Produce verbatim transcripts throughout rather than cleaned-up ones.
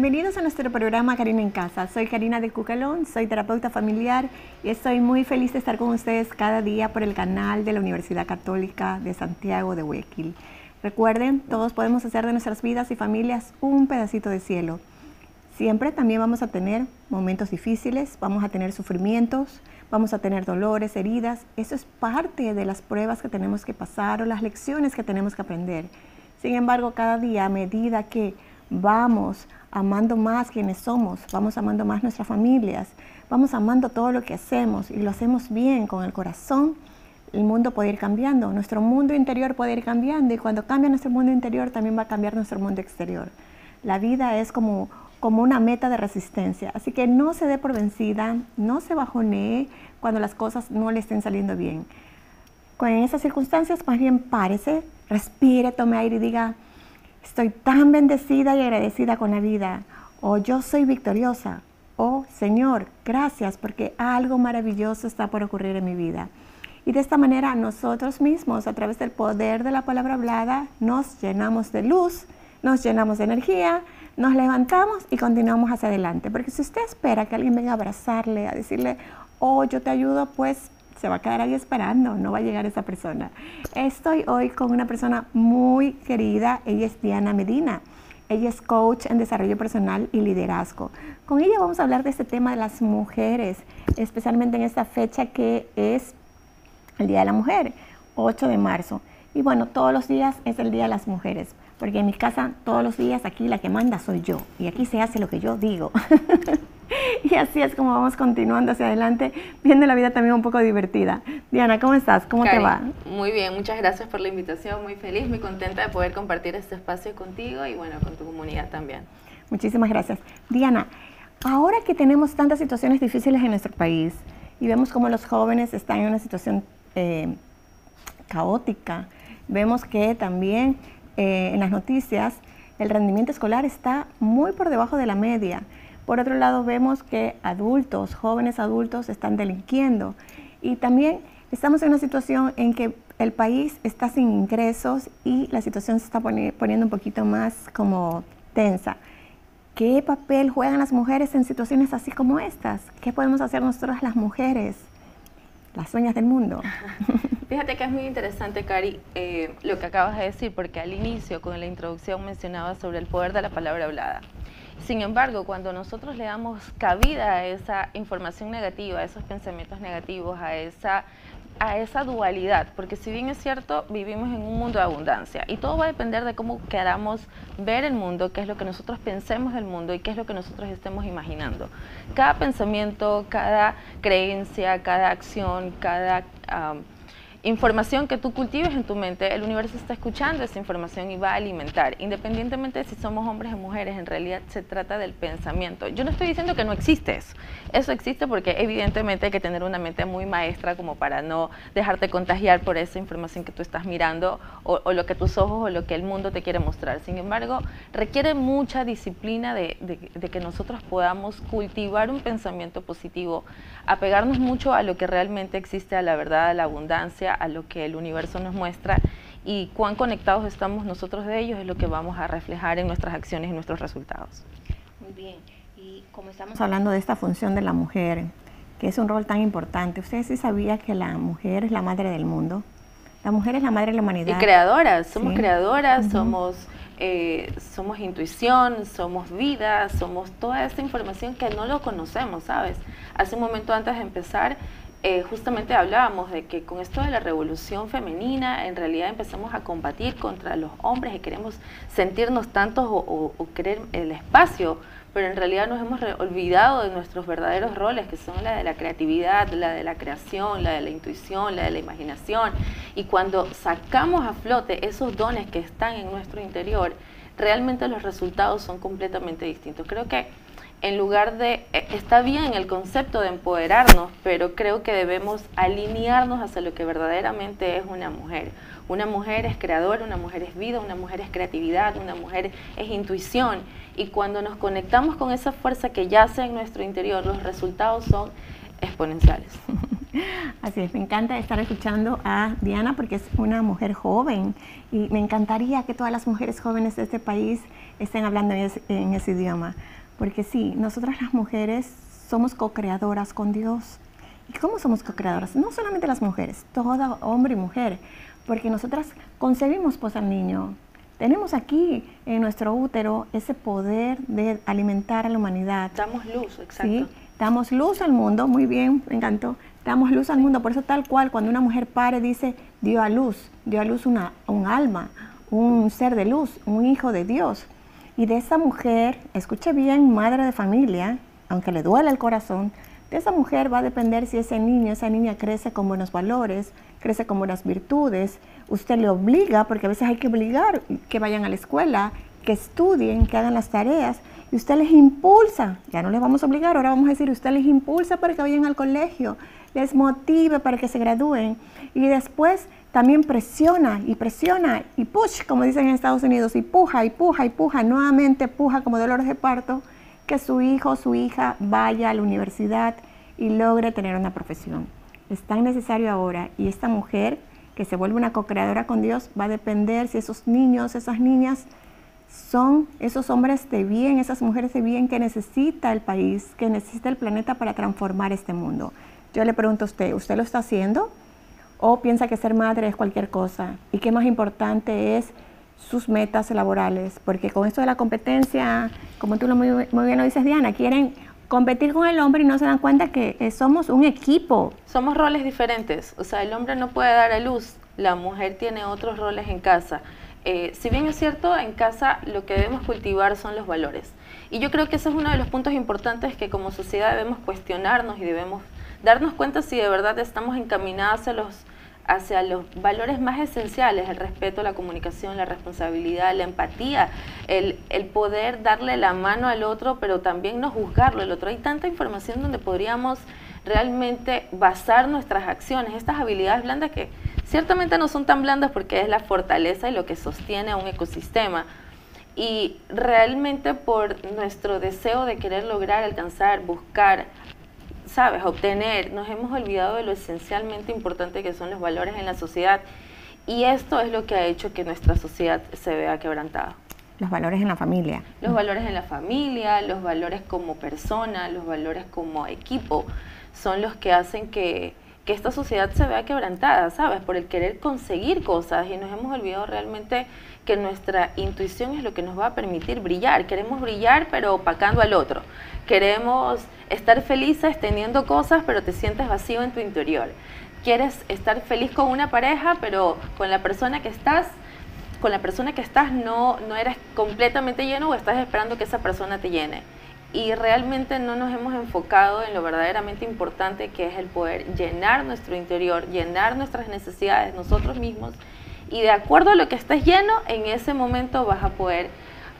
Bienvenidos a nuestro programa Karina en Casa. Soy Karina de Cucalón, soy terapeuta familiar y estoy muy feliz de estar con ustedes cada día por el canal de la Universidad Católica de Santiago de Guayaquil. Recuerden, todos podemos hacer de nuestras vidas y familias un pedacito de cielo. Siempre también vamos a tener momentos difíciles, vamos a tener sufrimientos, vamos a tener dolores, heridas. Eso es parte de las pruebas que tenemos que pasar o las lecciones que tenemos que aprender. Sin embargo, cada día, a medida que vamos amando más quienes somos, vamos amando más nuestras familias, vamos amando todo lo que hacemos y lo hacemos bien con el corazón, el mundo puede ir cambiando, nuestro mundo interior puede ir cambiando y cuando cambia nuestro mundo interior también va a cambiar nuestro mundo exterior. La vida es como, como una meta de resistencia, así que no se dé por vencida, no se bajonee cuando las cosas no le estén saliendo bien. Con esas circunstancias, más bien párese, respire, tome aire y diga: estoy tan bendecida y agradecida con la vida, o yo soy victoriosa, o Señor, gracias porque algo maravilloso está por ocurrir en mi vida. Y de esta manera nosotros mismos, a través del poder de la palabra hablada, nos llenamos de luz, nos llenamos de energía, nos levantamos y continuamos hacia adelante. Porque si usted espera que alguien venga a abrazarle, a decirle: oh, yo te ayudo, pues se va a quedar ahí esperando, no va a llegar esa persona. Estoy hoy con una persona muy querida, ella es Diana Medina. Ella es coach en desarrollo personal y liderazgo. Con ella vamos a hablar de este tema de las mujeres, especialmente en esta fecha que es el Día de la Mujer, ocho de marzo. Y bueno, todos los días es el Día de las Mujeres, porque en mi casa todos los días aquí la que manda soy yo, y aquí se hace lo que yo digo. Y así es como vamos continuando hacia adelante, viendo la vida también un poco divertida. Diana, ¿cómo estás? ¿Cómo Cari, te va? Muy bien, muchas gracias por la invitación, muy feliz, muy contenta de poder compartir este espacio contigo y bueno, con tu comunidad también. Muchísimas gracias. Diana, ahora que tenemos tantas situaciones difíciles en nuestro país y vemos cómo los jóvenes están en una situación eh, caótica, vemos que también eh, en las noticias el rendimiento escolar está muy por debajo de la media. Por otro lado, vemos que adultos, jóvenes adultos están delinquiendo y también estamos en una situación en que el país está sin ingresos y la situación se está poniendo un poquito más como tensa. ¿Qué papel juegan las mujeres en situaciones así como estas? ¿Qué podemos hacer nosotras las mujeres, las dueñas del mundo? Fíjate que es muy interesante, Cari, eh, lo que acabas de decir, porque al inicio, con la introducción, mencionaba sobre el poder de la palabra hablada. Sin embargo, cuando nosotros le damos cabida a esa información negativa, a esos pensamientos negativos, a esa, a esa dualidad, porque si bien es cierto, vivimos en un mundo de abundancia y todo va a depender de cómo queramos ver el mundo, qué es lo que nosotros pensemos del mundo y qué es lo que nosotros estemos imaginando. Cada pensamiento, cada creencia, cada acción, cada um, información que tú cultives en tu mente, el universo está escuchando esa información y va a alimentar. Independientemente de si somos hombres o mujeres, en realidad se trata del pensamiento. Yo no estoy diciendo que no existe eso. Eso existe porque evidentemente hay que tener una mente muy maestra como para no dejarte contagiar por esa información que tú estás mirando o, o lo que tus ojos o lo que el mundo te quiere mostrar. Sin embargo, requiere mucha disciplina de, de, de que nosotros podamos cultivar un pensamiento positivo, apegarnos mucho a lo que realmente existe, a la verdad, a la abundancia, a lo que el universo nos muestra y cuán conectados estamos nosotros de ellos es lo que vamos a reflejar en nuestras acciones y nuestros resultados. Muy bien, y como estamos hablando de esta función de la mujer, que es un rol tan importante, ¿usted sí sabía que la mujer es la madre del mundo? La mujer es la madre de la humanidad. Y creadoras, somos ¿Sí? creadoras, Uh-huh. somos, eh, somos intuición, somos vida, somos toda esta información que no lo conocemos, ¿sabes? Hace un momento antes de empezar, Eh, justamente hablábamos de que con esto de la revolución femenina en realidad empezamos a combatir contra los hombres y queremos sentirnos tantos o, o, o querer el espacio, pero en realidad nos hemos olvidado de nuestros verdaderos roles, que son la de la creatividad, la de la creación, la de la intuición, la de la imaginación. Y cuando sacamos a flote esos dones que están en nuestro interior, realmente los resultados son completamente distintos. Creo que en lugar de, está bien el concepto de empoderarnos, pero creo que debemos alinearnos hacia lo que verdaderamente es una mujer. Una mujer es creadora, una mujer es vida, una mujer es creatividad, una mujer es intuición. Y cuando nos conectamos con esa fuerza que yace en nuestro interior, los resultados son exponenciales. Así es, me encanta estar escuchando a Diana porque es una mujer joven y me encantaría que todas las mujeres jóvenes de este país estén hablando en ese, en ese idioma. Porque sí, nosotras las mujeres somos co-creadoras con Dios. ¿Y cómo somos co-creadoras? No solamente las mujeres, todo hombre y mujer, porque nosotras concebimos pues al niño. Tenemos aquí en nuestro útero ese poder de alimentar a la humanidad. Damos luz, exacto. ¿Sí? Damos luz al mundo, muy bien, me encantó. Damos luz al mundo, por eso tal cual, cuando una mujer pare, dice, dio a luz, dio a luz una, un alma, un ser de luz, un hijo de Dios. Y de esa mujer, escuche bien, madre de familia, aunque le duele el corazón, de esa mujer va a depender si ese niño, esa niña crece con buenos valores, crece con buenas virtudes. Usted le obliga, porque a veces hay que obligar que vayan a la escuela, que estudien, que hagan las tareas, y usted les impulsa, ya no les vamos a obligar, ahora vamos a decir, usted les impulsa para que vayan al colegio, les motive para que se gradúen, y después también presiona y presiona y push, como dicen en Estados Unidos, y puja y puja y puja, nuevamente puja como dolores de parto, que su hijo o su hija vaya a la universidad y logre tener una profesión. Es tan necesario ahora, y esta mujer que se vuelve una co-creadora con Dios va a depender si esos niños, esas niñas son esos hombres de bien, esas mujeres de bien que necesita el país, que necesita el planeta para transformar este mundo. Yo le pregunto a usted, ¿usted lo está haciendo? ¿O piensa que ser madre es cualquier cosa? ¿Y qué más importante es sus metas laborales? Porque con esto de la competencia, como tú lo muy, muy bien lo dices, Diana, quieren competir con el hombre y no se dan cuenta que eh, somos un equipo. Somos roles diferentes, o sea, el hombre no puede dar a luz, la mujer tiene otros roles en casa. Eh, si bien es cierto, en casa lo que debemos cultivar son los valores. Y yo creo que ese es uno de los puntos importantes que como sociedad debemos cuestionarnos y debemos darnos cuenta si de verdad estamos encaminados hacia los, hacia los valores más esenciales, el respeto, la comunicación, la responsabilidad, la empatía, el, el poder darle la mano al otro, pero también no juzgarlo al otro. Hay tanta información donde podríamos realmente basar nuestras acciones, estas habilidades blandas que ciertamente no son tan blandas porque es la fortaleza y lo que sostiene a un ecosistema. Y realmente por nuestro deseo de querer lograr, alcanzar, buscar, sabes, obtener, nos hemos olvidado de lo esencialmente importante que son los valores en la sociedad. Y esto es lo que ha hecho que nuestra sociedad se vea quebrantada. Los valores en la familia. Los valores en la familia, los valores como persona, los valores como equipo, son los que hacen que, que esta sociedad se vea quebrantada, ¿sabes? Por el querer conseguir cosas y nos hemos olvidado realmente que nuestra intuición es lo que nos va a permitir brillar. Queremos brillar pero opacando al otro. Queremos estar felices teniendo cosas pero te sientes vacío en tu interior. Quieres estar feliz con una pareja pero con la persona que estás, con la persona que estás no, no eres completamente lleno o estás esperando que esa persona te llene. Y realmente no nos hemos enfocado en lo verdaderamente importante que es el poder llenar nuestro interior, llenar nuestras necesidades nosotros mismos y de acuerdo a lo que estés lleno, en ese momento vas a poder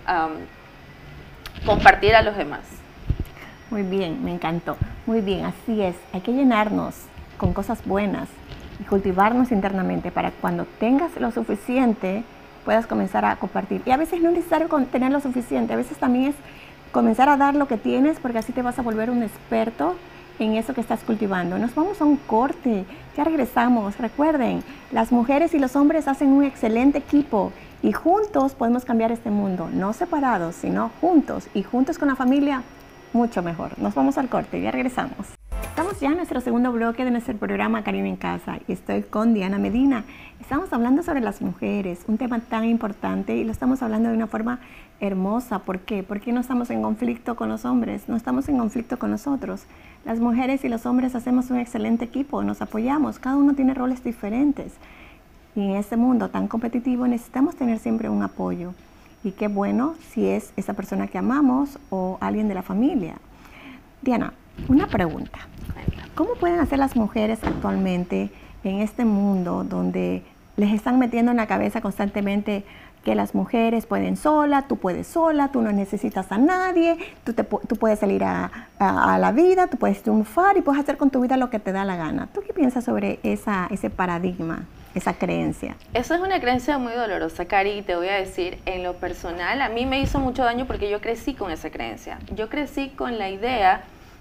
um, compartir a los demás. Muy bien, me encantó. Muy bien, así es. Hay que llenarnos con cosas buenas y cultivarnos internamente para cuando tengas lo suficiente puedas comenzar a compartir. Y a veces no es necesario tener lo suficiente, a veces también es comenzar a dar lo que tienes porque así te vas a volver un experto en eso que estás cultivando. Nos vamos a un corte, ya regresamos. Recuerden, las mujeres y los hombres hacen un excelente equipo y juntos podemos cambiar este mundo, no separados, sino juntos y juntos con la familia, mucho mejor. Nos vamos al corte, ya regresamos. Estamos ya en nuestro segundo bloque de nuestro programa Caribe en Casa y estoy con Diana Medina. Estamos hablando sobre las mujeres, un tema tan importante y lo estamos hablando de una forma hermosa. ¿Por qué? Porque no estamos en conflicto con los hombres, no estamos en conflicto con nosotros. Las mujeres y los hombres hacemos un excelente equipo, nos apoyamos, cada uno tiene roles diferentes. Y en este mundo tan competitivo necesitamos tener siempre un apoyo. Y qué bueno si es esa persona que amamos o alguien de la familia. Diana, una pregunta. ¿Cómo pueden hacer las mujeres actualmente en este mundo donde les están metiendo en la cabeza constantemente que las mujeres pueden sola, tú puedes sola, tú no necesitas a nadie, tú, te, tú puedes salir a, a, a la vida, tú puedes triunfar y puedes hacer con tu vida lo que te da la gana? ¿Tú qué piensas sobre esa, ese paradigma, esa creencia? Esa es una creencia muy dolorosa, Cari, y te voy a decir, en lo personal, a mí me hizo mucho daño porque yo crecí con esa creencia. Yo crecí con la idea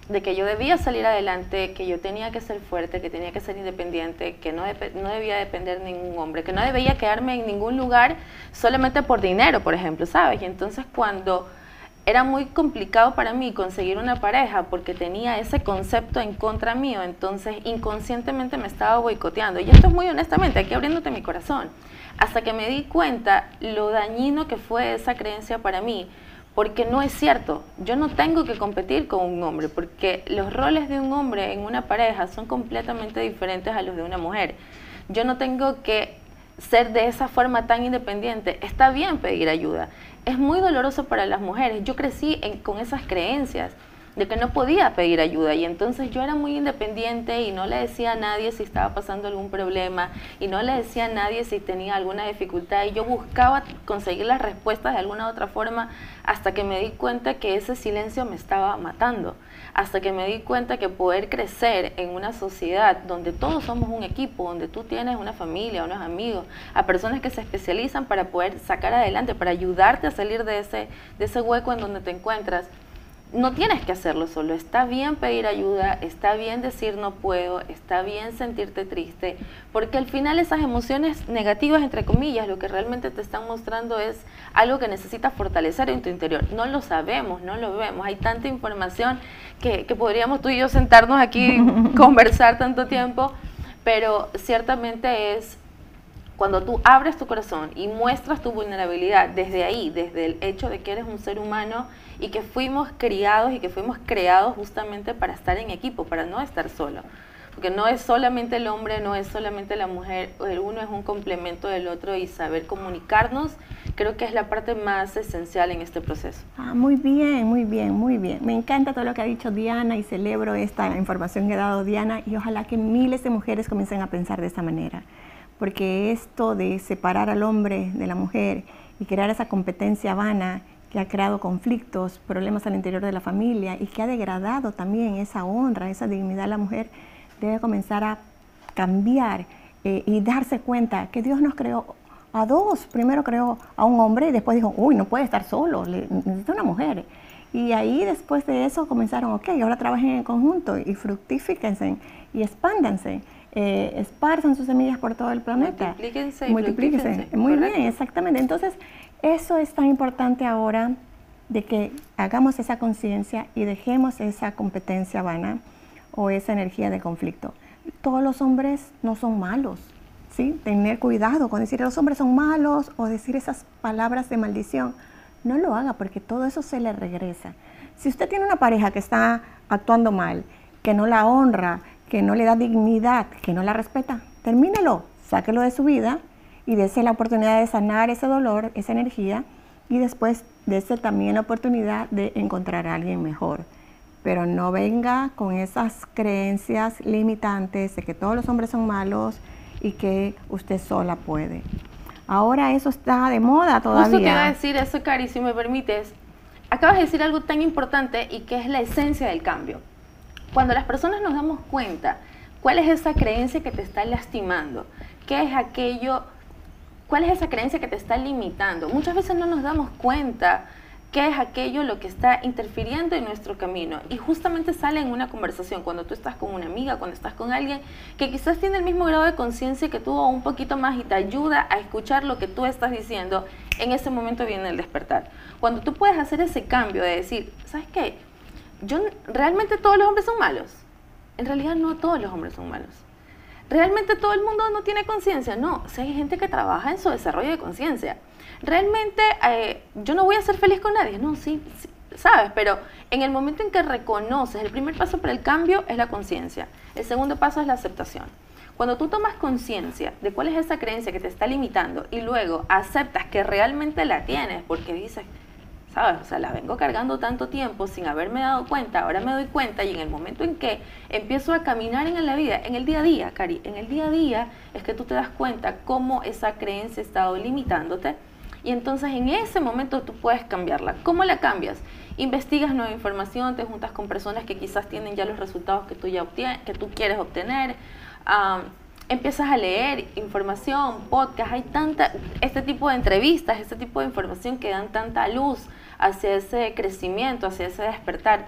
de que yo debía salir adelante, que yo tenía que ser fuerte, que tenía que ser independiente, que no, dep no debía depender de ningún hombre, que no debía quedarme en ningún lugar solamente por dinero, por ejemplo, ¿sabes? Y entonces cuando era muy complicado para mí conseguir una pareja porque tenía ese concepto en contra mío, entonces inconscientemente me estaba boicoteando. Y esto es muy honestamente, aquí abriéndote mi corazón, hasta que me di cuenta lo dañino que fue esa creencia para mí. Porque no es cierto, yo no tengo que competir con un hombre, porque los roles de un hombre en una pareja son completamente diferentes a los de una mujer. Yo no tengo que ser de esa forma tan independiente. Está bien pedir ayuda, es muy doloroso para las mujeres. Yo crecí en, con esas creencias de que no podía pedir ayuda y entonces yo era muy independiente y no le decía a nadie si estaba pasando algún problema y no le decía a nadie si tenía alguna dificultad y yo buscaba conseguir las respuestas de alguna otra forma hasta que me di cuenta que ese silencio me estaba matando, hasta que me di cuenta que poder crecer en una sociedad donde todos somos un equipo, donde tú tienes una familia, unos amigos, a personas que se especializan para poder sacar adelante, para ayudarte a salir de ese, de ese hueco en donde te encuentras. No tienes que hacerlo solo, está bien pedir ayuda, está bien decir no puedo, está bien sentirte triste, porque al final esas emociones negativas, entre comillas, lo que realmente te están mostrando es algo que necesitas fortalecer en tu interior. No lo sabemos, no lo vemos, hay tanta información que, que podríamos tú y yo sentarnos aquí y conversar tanto tiempo, pero ciertamente es cuando tú abres tu corazón y muestras tu vulnerabilidad desde ahí, desde el hecho de que eres un ser humano y que fuimos criados y que fuimos creados justamente para estar en equipo, para no estar solo. Porque no es solamente el hombre, no es solamente la mujer, el uno es un complemento del otro y saber comunicarnos creo que es la parte más esencial en este proceso. Ah, muy bien, muy bien, muy bien. Me encanta todo lo que ha dicho Diana y celebro esta información que ha dado Diana y ojalá que miles de mujeres comiencen a pensar de esa manera. Porque esto de separar al hombre de la mujer y crear esa competencia vana que ha creado conflictos, problemas al interior de la familia y que ha degradado también esa honra, esa dignidad de la mujer, debe comenzar a cambiar eh, y darse cuenta que Dios nos creó a dos. Primero creó a un hombre y después dijo, uy, no puede estar solo, le, necesita una mujer. Y ahí después de eso comenzaron, ok, ahora trabajen en conjunto y fructifíquense y expándanse. Eh, esparzan sus semillas por todo el planeta. Multiplíquense y Multiplíquense. fructífense. Muy Correcto. bien, exactamente. Entonces, eso es tan importante ahora de que hagamos esa conciencia y dejemos esa competencia vana o esa energía de conflicto. Todos los hombres no son malos, ¿sí? Tener cuidado con decir los hombres son malos o decir esas palabras de maldición. No lo haga porque todo eso se le regresa. Si usted tiene una pareja que está actuando mal, que no la honra, que no le da dignidad, que no la respeta, termínelo, sáquelo de su vida y dése la oportunidad de sanar ese dolor, esa energía y después dése también la oportunidad de encontrar a alguien mejor. Pero no venga con esas creencias limitantes de que todos los hombres son malos y que usted sola puede. Ahora eso está de moda todavía. Justo te iba a decir eso, Cari, si me permites. Acabas de decir algo tan importante y que es la esencia del cambio. Cuando las personas nos damos cuenta cuál es esa creencia que te está lastimando, qué es aquello, cuál es esa creencia que te está limitando, muchas veces no nos damos cuenta qué es aquello lo que está interfiriendo en nuestro camino y justamente sale en una conversación cuando tú estás con una amiga, cuando estás con alguien que quizás tiene el mismo grado de conciencia que tú o un poquito más y te ayuda a escuchar lo que tú estás diciendo. En ese momento viene el despertar. Cuando tú puedes hacer ese cambio de decir, ¿sabes qué? Yo, ¿realmente todos los hombres son malos? En realidad no todos los hombres son malos. ¿Realmente todo el mundo no tiene conciencia? No, o sea, hay gente que trabaja en su desarrollo de conciencia. ¿Realmente eh, yo no voy a ser feliz con nadie? No, sí, sí, sabes, pero en el momento en que reconoces, el primer paso para el cambio es la conciencia. El segundo paso es la aceptación. Cuando tú tomas conciencia de cuál es esa creencia que te está limitando y luego aceptas que realmente la tienes porque dices, ¿sabes? O sea, la vengo cargando tanto tiempo sin haberme dado cuenta, ahora me doy cuenta y en el momento en que empiezo a caminar en la vida, en el día a día, Cari, en el día a día es que tú te das cuenta cómo esa creencia ha estado limitándote y entonces en ese momento tú puedes cambiarla. ¿Cómo la cambias? Investigas nueva información, te juntas con personas que quizás tienen ya los resultados que tú, ya obtienes, que tú quieres obtener, um, empiezas a leer información, podcast, hay tanta, este tipo de entrevistas, este tipo de información que dan tanta luz hacia ese crecimiento, hacia ese despertar.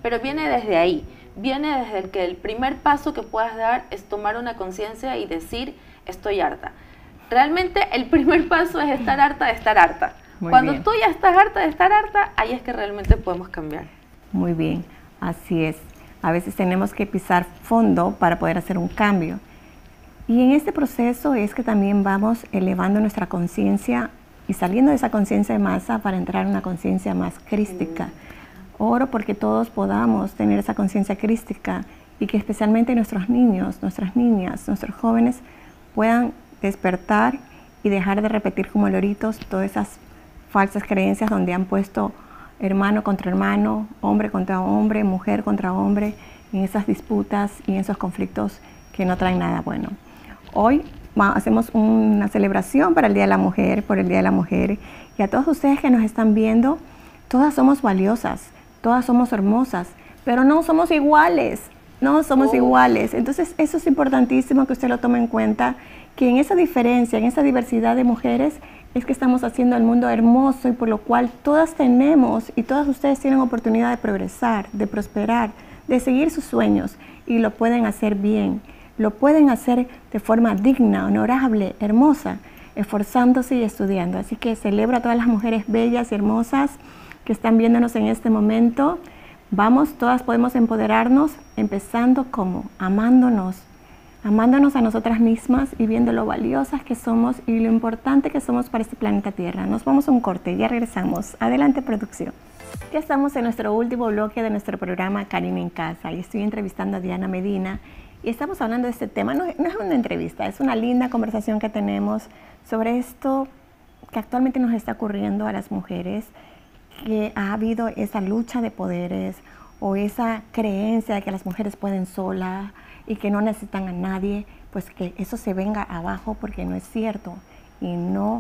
pero viene desde ahí, viene desde el que el primer paso que puedas dar es tomar una conciencia y decir, estoy harta. Realmente el primer paso es estar harta de estar harta. Muy Cuando bien. tú ya estás harta de estar harta, ahí es que realmente podemos cambiar. Muy bien, así es. A veces tenemos que pisar fondo para poder hacer un cambio. Y en este proceso es que también vamos elevando nuestra conciencia y saliendo de esa conciencia de masa para entrar en una conciencia más crística. Oro porque todos podamos tener esa conciencia crística y que especialmente nuestros niños, nuestras niñas, nuestros jóvenes puedan despertar y dejar de repetir como loritos todas esas falsas creencias donde han puesto hermano contra hermano, hombre contra hombre, mujer contra hombre, en esas disputas y en esos conflictos que no traen nada bueno. Hoy hacemos una celebración para el Día de la Mujer, por el Día de la Mujer, y a todos ustedes que nos están viendo, todas somos valiosas, todas somos hermosas, pero no somos iguales, no somos oh. iguales. Entonces eso es importantísimo que usted lo tome en cuenta, que en esa diferencia, en esa diversidad de mujeres, es que estamos haciendo el mundo hermoso y por lo cual todas tenemos y todas ustedes tienen oportunidad de progresar, de prosperar, de seguir sus sueños y lo pueden hacer bien. Lo pueden hacer de forma digna, honorable, hermosa, esforzándose y estudiando. Así que celebro a todas las mujeres bellas y hermosas que están viéndonos en este momento. Vamos, todas podemos empoderarnos, empezando como amándonos, amándonos a nosotras mismas y viendo lo valiosas que somos y lo importante que somos para este planeta Tierra. Nos vamos a un corte, ya regresamos. Adelante, producción. Ya estamos en nuestro último bloque de nuestro programa Karina en Casa y estoy entrevistando a Diana Medina. Y estamos hablando de este tema, no, no es una entrevista, es una linda conversación que tenemos sobre esto que actualmente nos está ocurriendo a las mujeres, que ha habido esa lucha de poderes o esa creencia de que las mujeres pueden solas y que no necesitan a nadie, pues que eso se venga abajo porque no es cierto y no,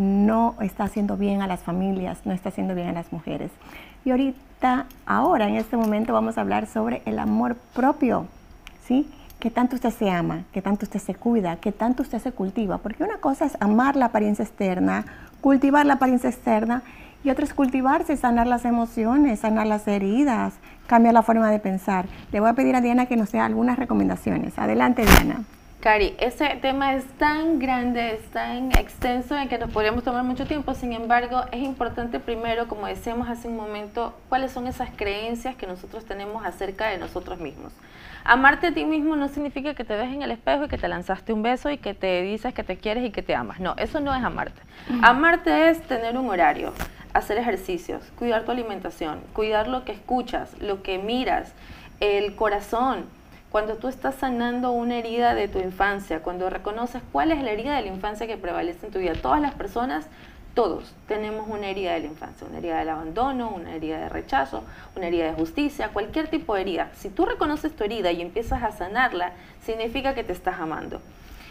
no está haciendo bien a las familias, no está haciendo bien a las mujeres. Y ahorita, ahora en este momento vamos a hablar sobre el amor propio, ¿sí? ¿Qué tanto usted se ama? ¿Qué tanto usted se cuida? ¿Qué tanto usted se cultiva? Porque una cosa es amar la apariencia externa, cultivar la apariencia externa, y otra es cultivarse, sanar las emociones, sanar las heridas, cambiar la forma de pensar. Le voy a pedir a Diana que nos dé algunas recomendaciones. Adelante, Diana. Cari, ese tema es tan grande, es tan extenso en que nos podríamos tomar mucho tiempo. Sin embargo, es importante primero, como decíamos hace un momento, cuáles son esas creencias que nosotros tenemos acerca de nosotros mismos. Amarte a ti mismo no significa que te ves en el espejo y que te lanzaste un beso y que te dices que te quieres y que te amas. No, eso no es amarte. Uh-huh. Amarte es tener un horario, hacer ejercicios, cuidar tu alimentación, cuidar lo que escuchas, lo que miras, el corazón. Cuando tú estás sanando una herida de tu infancia, cuando reconoces cuál es la herida de la infancia que prevalece en tu vida. Todas las personas, todos tenemos una herida de la infancia, una herida del abandono, una herida de rechazo, una herida de justicia, cualquier tipo de herida. Si tú reconoces tu herida y empiezas a sanarla, significa que te estás amando.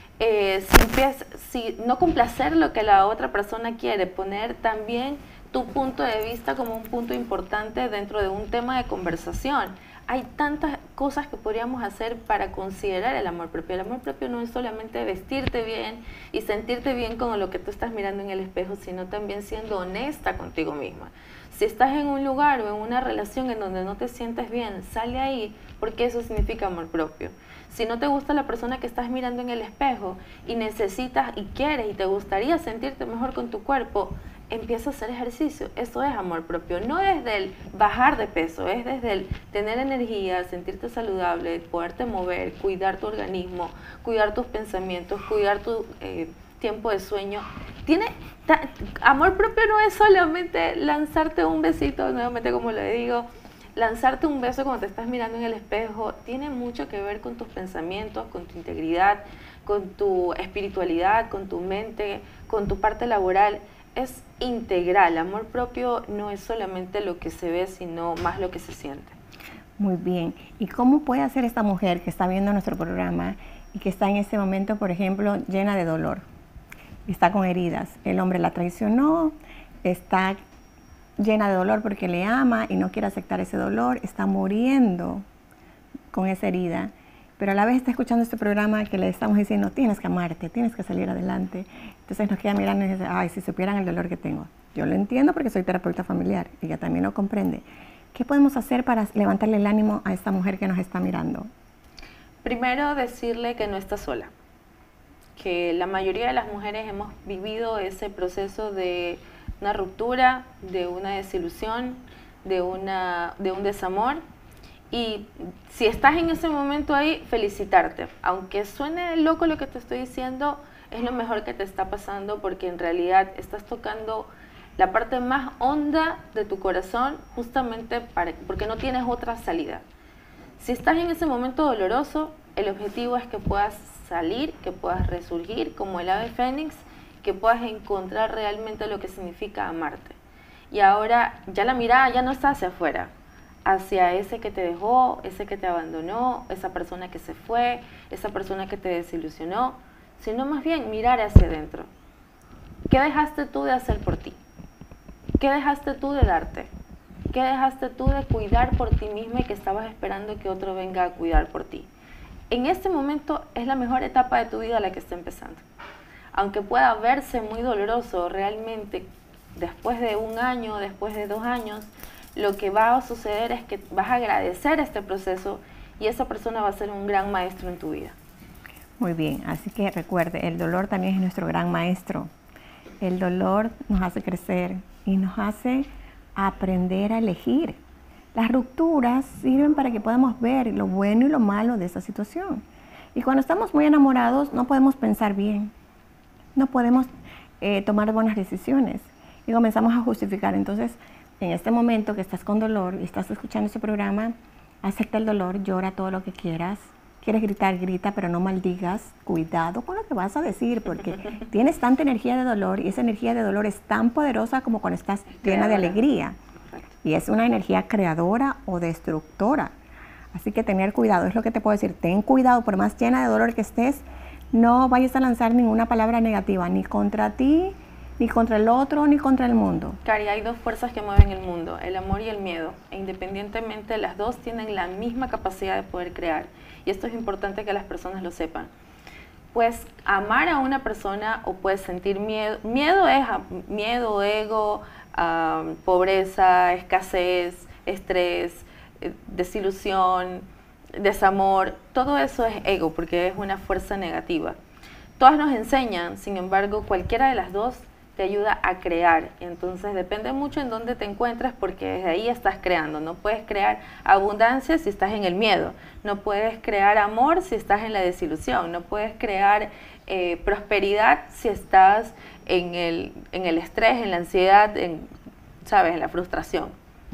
Eh, si, empiezas, si no complacer lo que la otra persona quiere, poner también tu punto de vista como un punto importante dentro de un tema de conversación. Hay tantas cosas que podríamos hacer para considerar el amor propio. El amor propio no es solamente vestirte bien y sentirte bien con lo que tú estás mirando en el espejo, sino también siendo honesta contigo misma. Si estás en un lugar o en una relación en donde no te sientes bien, sale ahí, porque eso significa amor propio. Si no te gusta la persona que estás mirando en el espejo y necesitas y quieres y te gustaría sentirte mejor con tu cuerpo, empieza a hacer ejercicio. Eso es amor propio, no desde el bajar de peso, es desde el tener energía, sentirte saludable, poderte mover, cuidar tu organismo, cuidar tus pensamientos, cuidar tu eh, tiempo de sueño. Tiene, ta, amor propio no es solamente lanzarte un besito, nuevamente como le digo, lanzarte un beso cuando te estás mirando en el espejo. Tiene mucho que ver con tus pensamientos, con tu integridad, con tu espiritualidad, con tu mente, con tu parte laboral. Es integral. Amor propio no es solamente lo que se ve, sino más lo que se siente. Muy bien. ¿Y cómo puede hacer esta mujer que está viendo nuestro programa y que está en este momento, por ejemplo, llena de dolor? Está con heridas. El hombre la traicionó, está llena de dolor porque le ama y no quiere aceptar ese dolor, está muriendo con esa herida. Pero a la vez está escuchando este programa que le estamos diciendo, tienes que amarte, tienes que salir adelante. Entonces nos queda mirando y dice, ay, si supieran el dolor que tengo. Yo lo entiendo porque soy terapeuta familiar y ella también lo comprende. ¿Qué podemos hacer para levantarle el ánimo a esta mujer que nos está mirando? Primero, decirle que no está sola, que la mayoría de las mujeres hemos vivido ese proceso de una ruptura, de una desilusión, de, una, de un desamor. Y si estás en ese momento ahí, felicitarte. Aunque suene loco lo que te estoy diciendo, es lo mejor que te está pasando, porque en realidad estás tocando la parte más honda de tu corazón, justamente para, porque no tienes otra salida. Si estás en ese momento doloroso, el objetivo es que puedas salir, que puedas resurgir como el ave fénix, que puedas encontrar realmente lo que significa amarte. Y ahora ya la mirada ya no está hacia afuera, hacia ese que te dejó, ese que te abandonó, esa persona que se fue, esa persona que te desilusionó, sino más bien mirar hacia adentro. ¿Qué dejaste tú de hacer por ti? ¿Qué dejaste tú de darte? ¿Qué dejaste tú de cuidar por ti misma y que estabas esperando que otro venga a cuidar por ti? En este momento es la mejor etapa de tu vida la que está empezando. Aunque pueda verse muy doloroso, realmente después de un año, después de dos años, lo que va a suceder es que vas a agradecer este proceso y esa persona va a ser un gran maestro en tu vida. Muy bien, así que recuerde, el dolor también es nuestro gran maestro. El dolor nos hace crecer y nos hace aprender a elegir. Las rupturas sirven para que podamos ver lo bueno y lo malo de esa situación. Y cuando estamos muy enamorados no podemos pensar bien, no podemos eh, tomar buenas decisiones y comenzamos a justificar. Entonces, en este momento que estás con dolor y estás escuchando este programa, acepta el dolor, llora todo lo que quieras. Quieres gritar, grita, pero no maldigas. Cuidado con lo que vas a decir, porque tienes tanta energía de dolor y esa energía de dolor es tan poderosa como cuando estás llena de alegría. Y es una energía creadora o destructora. Así que tener cuidado, es lo que te puedo decir. Ten cuidado, por más llena de dolor que estés, no vayas a lanzar ninguna palabra negativa, ni contra ti, ni contra el otro, ni contra el mundo. Cari, hay dos fuerzas que mueven el mundo, el amor y el miedo. E independientemente, las dos tienen la misma capacidad de poder crear. Y esto es importante que las personas lo sepan. Puedes amar a una persona o puedes sentir miedo. Miedo es miedo, ego, um, pobreza, escasez, estrés, eh, desilusión, desamor. Todo eso es ego porque es una fuerza negativa. Todas nos enseñan, sin embargo, cualquiera de las dos te ayuda a crear. Entonces depende mucho en dónde te encuentres, porque desde ahí estás creando. No puedes crear abundancia si estás en el miedo, no puedes crear amor si estás en la desilusión, no puedes crear eh, prosperidad si estás en el, en el estrés, en la ansiedad, en, ¿sabes?, en la frustración.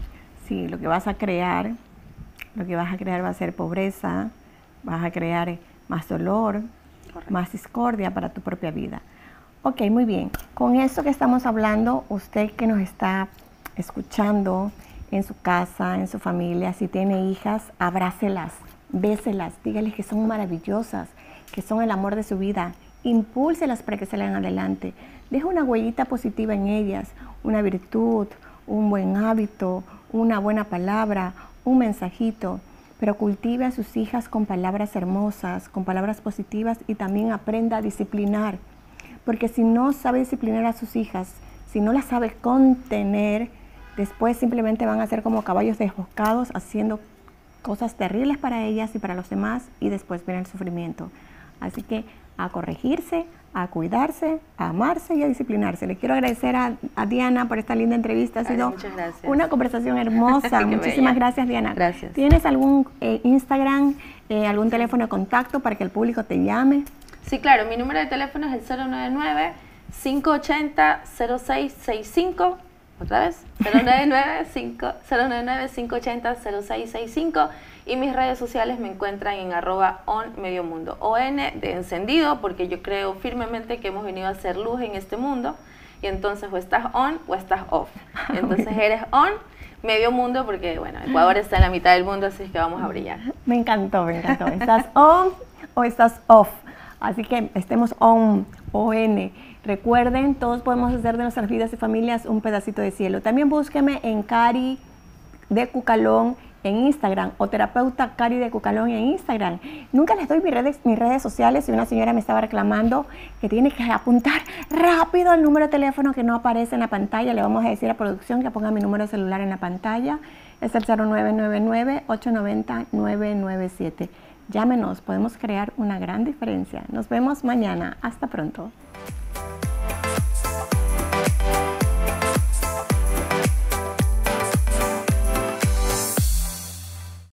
Sí, lo que vas a crear, lo que vas a crear va a ser pobreza, vas a crear más dolor, correcto, más discordia para tu propia vida. Ok, muy bien. Con esto que estamos hablando, usted que nos está escuchando en su casa, en su familia, si tiene hijas, abrácelas, béselas, dígales que son maravillosas, que son el amor de su vida, impúlselas para que salgan adelante. Deja una huellita positiva en ellas, una virtud, un buen hábito, una buena palabra, un mensajito, pero cultive a sus hijas con palabras hermosas, con palabras positivas y también aprenda a disciplinar. Porque si no sabe disciplinar a sus hijas, si no las sabe contener, después simplemente van a ser como caballos desbocados haciendo cosas terribles para ellas y para los demás y después viene el sufrimiento. Así que a corregirse, a cuidarse, a amarse y a disciplinarse. Le quiero agradecer a, a Diana por esta linda entrevista. Ha sido una conversación hermosa. Muchísimas bella. Gracias, Diana. Gracias. ¿Tienes algún eh, Instagram, eh, algún teléfono de contacto para que el público te llame? Sí, claro, mi número de teléfono es el cero nueve nueve, cinco ocho cero, cero seis seis cinco, otra vez, cero nueve nueve, cinco ocho cero, cero seis seis cinco, y mis redes sociales me encuentran en arroba on medio mundo, O N de encendido, porque yo creo firmemente que hemos venido a hacer luz en este mundo, y entonces o estás on o estás off, entonces eres on, medio mundo, porque bueno, Ecuador está en la mitad del mundo, así que vamos a brillar. Me encantó, me encantó, ¿estás on o estás off? Así que estemos on, O N. Recuerden, todos podemos hacer de nuestras vidas y familias un pedacito de cielo. También búsqueme en Cari de Cucalón en Instagram o terapeuta Cari de Cucalón en Instagram. Nunca les doy mis redes, mis redes sociales y una señora me estaba reclamando que tiene que apuntar rápido el número de teléfono que no aparece en la pantalla. Le vamos a decir a producción que ponga mi número de celular en la pantalla. es el cero nueve nueve nueve, ocho nueve cero, nueve nueve siete. Llámenos, podemos crear una gran diferencia. Nos vemos mañana. Hasta pronto.